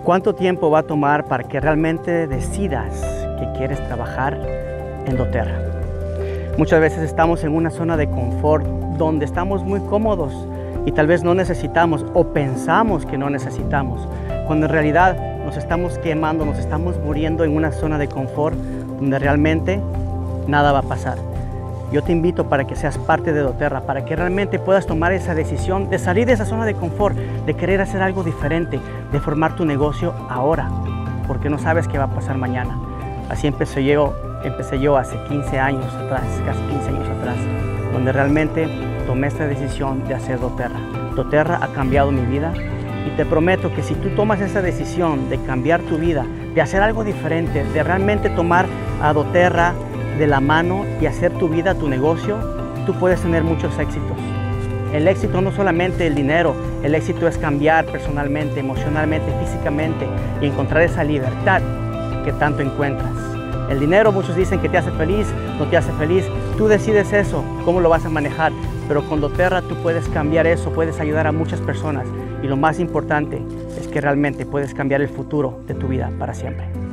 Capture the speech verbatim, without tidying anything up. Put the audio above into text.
¿Cuánto tiempo va a tomar para que realmente decidas que quieres trabajar en doTERRA? Muchas veces estamos en una zona de confort donde estamos muy cómodos y tal vez no necesitamos o pensamos que no necesitamos, cuando en realidad nos estamos quemando, nos estamos muriendo en una zona de confort donde realmente nada va a pasar. Yo te invito para que seas parte de doTERRA, para que realmente puedas tomar esa decisión de salir de esa zona de confort, de querer hacer algo diferente, de formar tu negocio ahora, porque no sabes qué va a pasar mañana. Así empecé yo, empecé yo hace quince años atrás, casi quince años atrás, donde realmente tomé esta decisión de hacer doTERRA. doTERRA ha cambiado mi vida y te prometo que si tú tomas esa decisión de cambiar tu vida, de hacer algo diferente, de realmente tomar a doTERRA de la mano y hacer tu vida, tu negocio, tú puedes tener muchos éxitos. El éxito no solamente el dinero, el éxito es cambiar personalmente, emocionalmente, físicamente y encontrar esa libertad que tanto encuentras. El dinero, muchos dicen que te hace feliz, no te hace feliz. Tú decides eso, cómo lo vas a manejar. Pero con doTERRA tú puedes cambiar eso, puedes ayudar a muchas personas. Y lo más importante es que realmente puedes cambiar el futuro de tu vida para siempre.